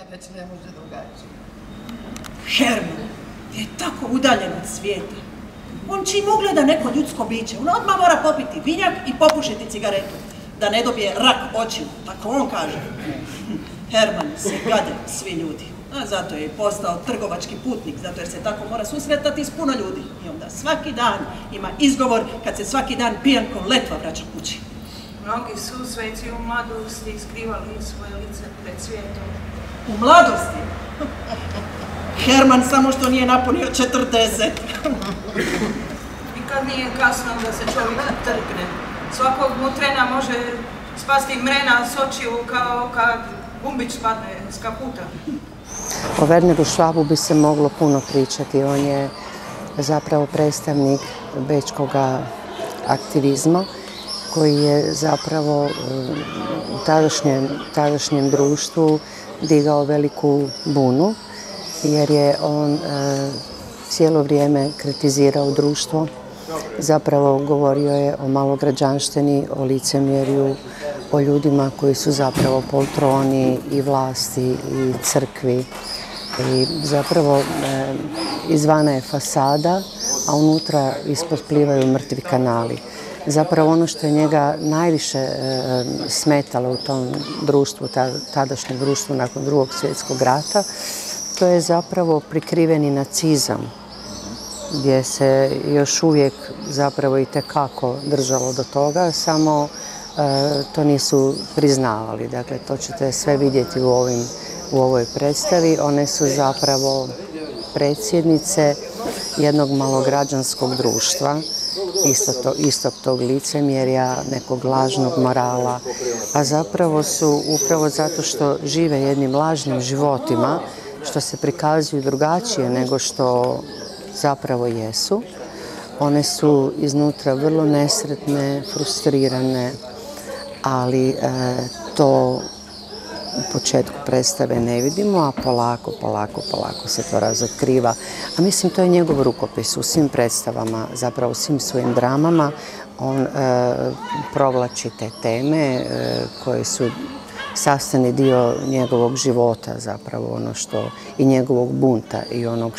već ne može drugačije. Herman je tako udaljen od svijeta. On čim ugleda neko ljudsko biće, on odmah mora popiti vinjak i popušiti cigaretu, da ne dobije rak očiju, tako on kaže. Herman se gade svi ljudi, a zato je i postao trgovački putnik, zato jer se tako mora susretati s puno ljudi. I onda svaki dan ima izgovor kad se svaki dan pijan ko letva vraća kući. Mnogi su sveci u mladosti skrivali svoje lice pred svijetom. U mladosti? Herman samo što nije napunio 40. Nikad nije kasno da se čovjek trgne. Svakog mu trena može spasti mrena s očiju kao kad gumbić spadne s kaputa. O Werneru Schwabu bi se moglo puno pričati. On je zapravo predstavnik bečkog aktivizma koji je zapravo u tadašnjem društvu digao veliku bunu, jer je on cijelo vrijeme kritizirao društvo. Zapravo govorio je o malograđanštini, o licemjerju, o ljudima koji su zapravo poltroni i vlasti i crkvi. I zapravo izvana je fasada, a unutra ispod plivaju mrtvi kanali. Zapravo ono što je njega najviše smetalo u tom društvu, tadašnjem društvu nakon Drugog svjetskog rata, to je zapravo prikriveni nacizam, gdje se još uvijek zapravo itekako držalo do toga, samo to nisu priznavali. Dakle, to ćete sve vidjeti u ovoj predstavi. One su zapravo predsjednice jednog malograđanskog društva, istog tog licemjerja, nekog lažnog morala, a zapravo su upravo zato što žive jednim lažnim životima, što se prikazuju drugačije nego što zapravo jesu. One su iznutra vrlo nesretne, frustrirane, ali to u početku predstave ne vidimo, a polako se to razotkriva. A mislim, to je njegov rukopis u svim predstavama, zapravo u svim svojim dramama. On provlači te teme koje su sastavni dio njegovog života, zapravo ono što i njegovog bunta i onog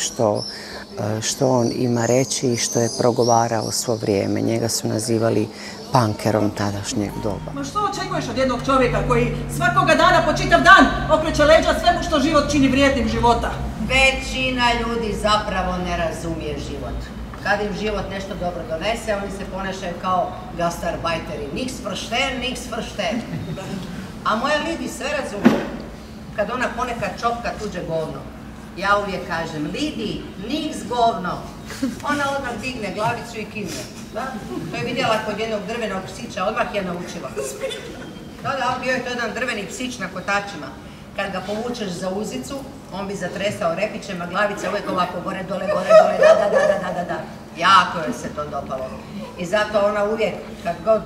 što on ima reći i što je progovarao svo vrijeme. Njega su nazivali pankerom tadašnjeg doba. Ma što očekuješ od jednog čovjeka koji svakoga dana po čitav dan okreće leđa svemu što život čini vrijednim života? Većina ljudi zapravo ne razumije život. Kad im život nešto dobro donese, oni se ponašaju kao gastarbajteri. Niks verstehen. A moja Lidi sve razumije. Kad ona ponekad čopka tuđe govno, ja uvijek kažem, Lidi, niks govno. Ona odmah digne glavicu i kivne. To je vidjela kod jednog drvenog psića, odmah je naučila. Da, bio je to jedan drveni psić na kotačima. Kad ga povučeš za uzicu, on bi zatresao repićem, a glavica uvijek ovako gore, dole, da. Jako joj se to dopalo. I zato ona uvijek, kad god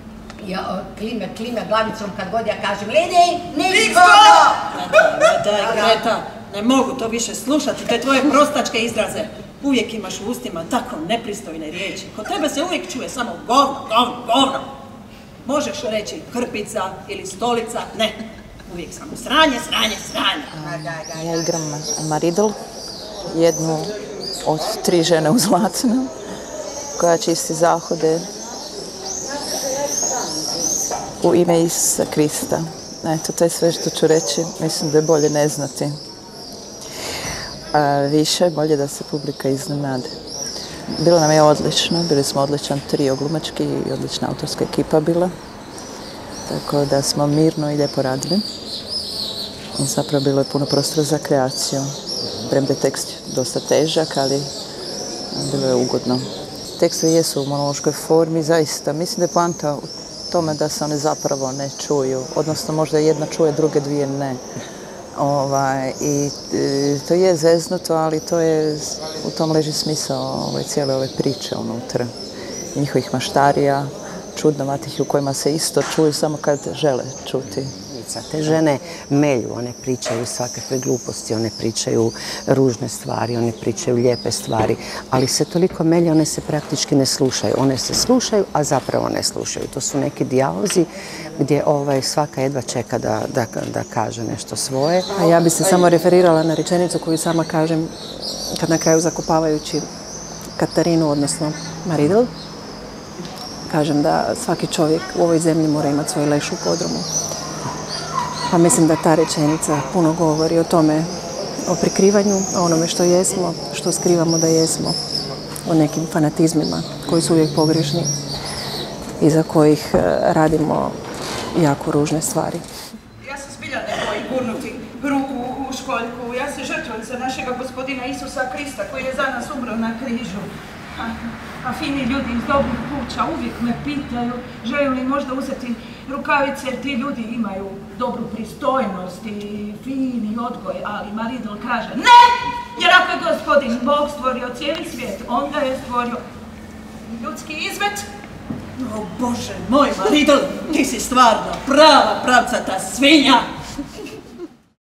klime glavicom, kad god ja kažem, Lidi, niks govno! Daj, Greta, ne mogu to više slušati, te tvoje prostačke izraze. Uvijek imaš u ustima tako nepristojne riječi. Kod tebe se uvijek čuje samo govno. Možeš reći hrpica ili stolica, ne. Uvijek samo sranje. Ja igram Maridl, jednu od 3 žene u Zlatnom, koja čisti zahode u ime Isusa Krista. Eto, to je sve što ću reći. Mislim da je bolje ne znati. Više, bolje da se publika iznenade. Bilo nam je odlično, bili smo odličan trio glumački i odlična autorska ekipa bila. Tako da smo mirno i lijepo radili. I zapravo bilo je puno prostora za kreaciju. Premda je tekst dosta težak, ali bilo je ugodno. Tekstovi jesu u monološkoj formi, zaista. Mislim da je poanta u tome da se one zapravo ne čuju. Odnosno možda jedna čuje, druge dvije ne. I to je zeznuto, ali u tom leži smisao cijele ove priče unutra. Njihovih maštarija, čudnovatih u kojima se isto čuju samo kad žele čuti. rečenica. Te žene melju, one pričaju svakakve gluposti, one pričaju ružne stvari, one pričaju lijepe stvari, ali se toliko melju, one se praktički ne slušaju. One se slušaju, a zapravo ne slušaju. To su neki dijalozi gdje svaka jedva čeka da kaže nešto svoje. A ja bi se samo referirala na rečenicu koju sama kažem kad na kraju zakopavajući Katarinu, odnosno Maridl, kažem da svaki čovjek u ovoj zemlji mora imati svoj leš u podrumu. Pa mislim da ta rečenica puno govori o tome, o prikrivanju, o onome što jesmo, što skrivamo da jesmo, o nekim fanatizmima koji su uvijek pogrešni i za kojih radimo jako ružne stvari. Ja se zbilja ne bojim gurnuti ruku u školjku. Ja se žrtvujem za našega gospodina Isusa Krista koji je za nas umro na križu. A fini ljudi iz dobrih kuća uvijek me pitaju žele li možda uzeti rukavice jer ti ljudi imaju dobru pristojnost i fini odgoj, ali Maridl kaže ne! Jer ako je gospodin Bog stvorio cijeli svijet, onda je stvorio ljudski izmet. O Bože moj, Maridl, ti si stvarno prava pravcata svinja!